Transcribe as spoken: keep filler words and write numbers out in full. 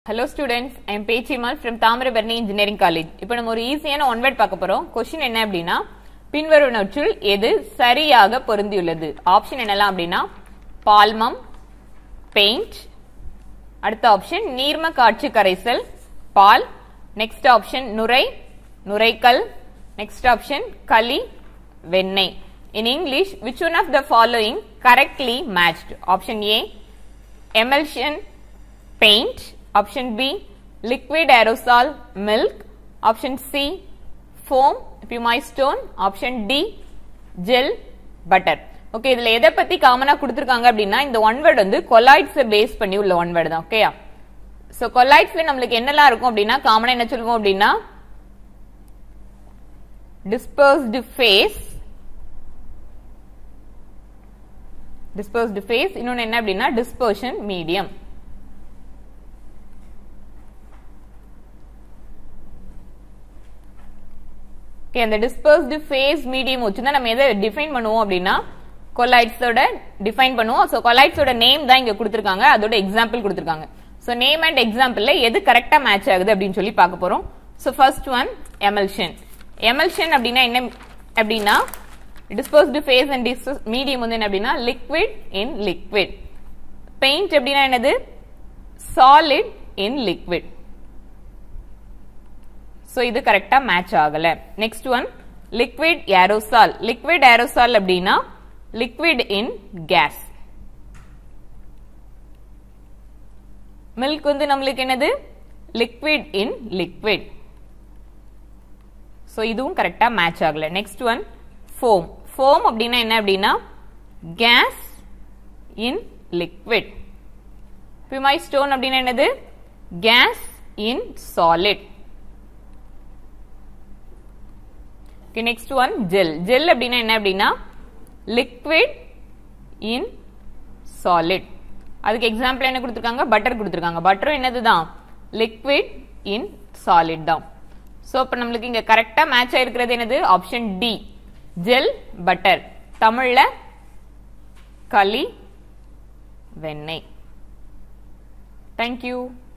Hello students, I am P T A C H from ரபரண Engineering College. இப்போ நம்ம ஒரு ஈஸியான ஒன் வேர்ட் பார்க்க போறோம். क्वेश्चन என்ன அப்படினா பின்வருவனவற்றுள் எது சரியாக பொருந்தியுள்ளது? ஆப்ஷன் என்னலாம் அப்படினா பால்மம், பெயிண்ட், அடுத்த ஆப்ஷன் நீர்ம காட்சி கரைசல், பால், நெக்ஸ்ட் ஆப்ஷன் நுரை, நுரைக்கல், நெக்ஸ்ட் ஆப்ஷன் களி, வெண்ணெய். In English, which one of the following correctly matched? Option A, emulsion, paint. Option B, liquid aerosol, milk. Option C, foam, pumice stone. Option D, gel, butter. Okay, இதுல எதை பத்தி காமனா கொடுத்திருக்காங்க அப்படின்னா இந்த ஒன் வேர்ட் வந்து கொலாய்ட்ஸ் பேஸ் பண்ணி உள்ள ஒன் வேர்ட் தான். ஓகேயா? சோ கொலாய்ட்ஸ்ல நமக்கு என்னெல்லாம் இருக்கும் அப்படின்னா காமனா என்ன சொல்லுவோம் அப்படின்னா dispersed phase, dispersed phase, இன்னொன்னு என்ன அப்படின்னா dispersion medium. Okay, அந்த dispersed phase medium வச்சுதான் நம்ம எதை டிஃபைன் பண்ணுவோம் அப்படின்னா கொலாய்ட்ஸோட டிஃபைன் பண்ணுவோம். சோ கொலாய்ட்ஸோட நேம் தான் இங்க கொடுத்திருக்காங்க, அதோட எக்ஸாம்பிள் கொடுத்திருக்காங்க. சோ நேம் அண்ட் எக்ஸாம்பிள்ல எது கரெக்ட்டா மேட்ச் ஆகுது அப்படின்னு சொல்லி பார்க்க போறோம். So first one emulsion. emulsion அப்படினா என்ன அப்படினா dispersed phase and medium வந்து என்ன அப்படினா liquid in liquid. paint அப்படினா என்னது solid in liquid. So இது கரெக்ட்டா மேட்ச் ஆகல. Next one liquid aerosol. liquid aerosol அப்படினா liquid in gas. milk வந்து நமக்கு என்னது liquid in liquid. So இதுவும் கரெக்ட்டா மேட்ச் ஆகல. Next one foam. foam அப்படினா என்ன அப்படினா gas in liquid. pumice stone அப்படினா என்னது gas in solid. Okay, next one gel. gel அப்படினா என்ன அப்படினா liquid in solid. அதுக்கு எக்ஸாம்பிள் என்ன கொடுத்திருக்காங்க பட்டர் கொடுத்திருக்காங்க. பட்டரும் என்னதுதான் liquid in solid தான். சோ அப்ப நமக்கு இங்க கரெக்ட்டா மேட்ச் ஆயிருக்கிறது என்னது ஆப்ஷன் டி gel butter. தமிழ்ல களி வெண்ணெய். Thank you.